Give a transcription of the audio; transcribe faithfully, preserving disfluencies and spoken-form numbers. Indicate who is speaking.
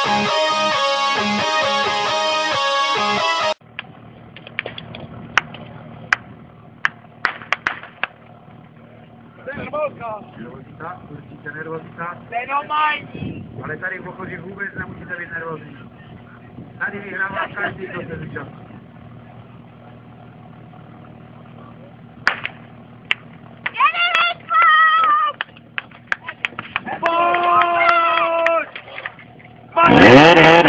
Speaker 1: Nervozita, určitě nervozita. Ale tady v okolí vůbec nemusíte být nervózní. Tady vyhrává každý, kdo se zúčastní. Pojď!